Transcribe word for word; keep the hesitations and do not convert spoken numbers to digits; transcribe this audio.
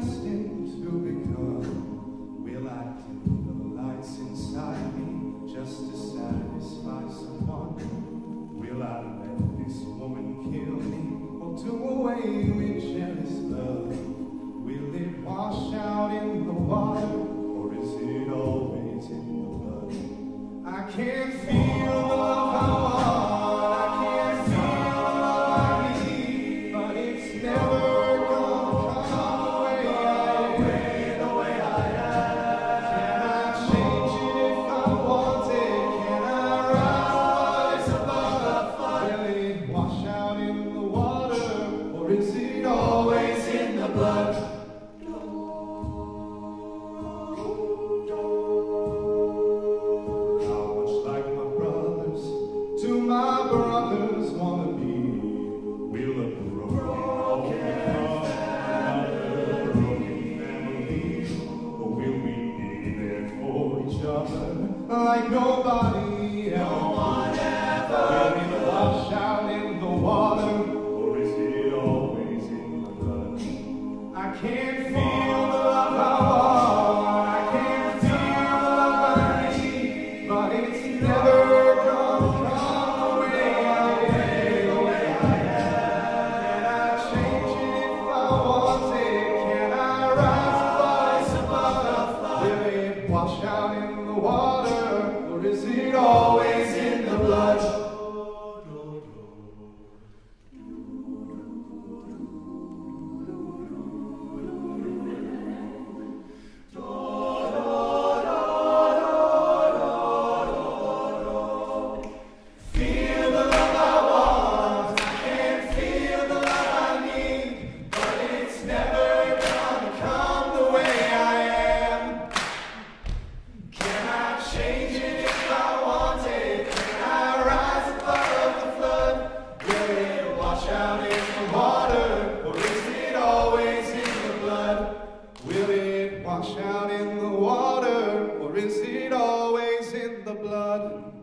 destined to become? Will I dim the lights inside me just to satisfy someone? Will I let this woman kill me or do away with jealous love? Will it wash out in the water or is it always in the blood? I can't feel the love I want, I can't feel the love I need, but it's never like nobody else. No one ever will it wash out in the water, or is it always in the blood? I can't feel the love I want, I can't feel the love I need, but it's never gonna come the way I am, the way I am. Can I change it if I want it? Can I rise above? Will it wash out in the water? Is it always in the blood? Feel the love I want, I can't feel the love I need, but it's never gonna come the way I am. Can I change it? Out in the water, or is it always in the blood? Will it wash out in the water, or is it always in the blood?